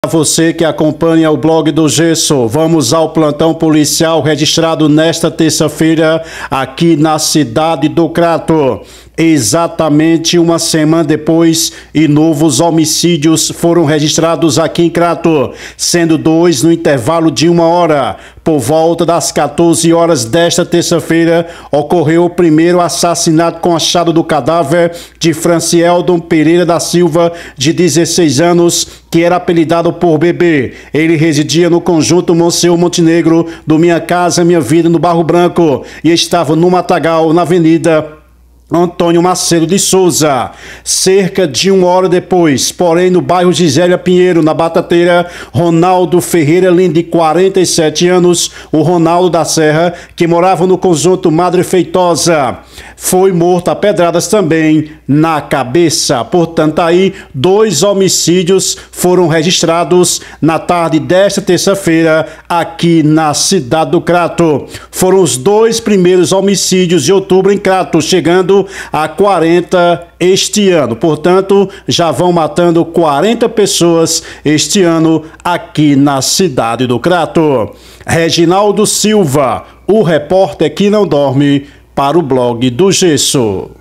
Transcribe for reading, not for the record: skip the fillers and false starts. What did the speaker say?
Você que acompanha o blog do Gesso, vamos ao plantão policial registrado nesta terça-feira aqui na cidade do Crato. Exatamente uma semana depois e novos homicídios foram registrados aqui em Crato, sendo 2 no intervalo de 1 hora. Por volta das 14 horas desta terça-feira, ocorreu o primeiro assassinato com achado do cadáver de Francieldon Pereira da Silva, de 16 anos, que era apelidado por Bebê. Ele residia no conjunto Monsenhor Montenegro do Minha Casa Minha Vida, no Barro Branco, e estava no Matagal, na Avenida Antônio Macedo de Souza. Cerca de 1 hora depois, porém no bairro Gisélia Pinheiro, na Batateira, Ronaldo Ferreira Lima, de 47 anos, o Ronaldo da Serra, que morava no conjunto Madre Feitosa, foi morto a pedradas também na cabeça. Portanto, aí 2 homicídios foram registrados na tarde desta terça-feira aqui na cidade do Crato. Foram os 2 primeiros homicídios de outubro em Crato, chegando a 40 este ano. Portanto, já vão matando 40 pessoas este ano aqui na cidade do Crato. Reginaldo Silva, o repórter que não dorme, para o blog do Gesso.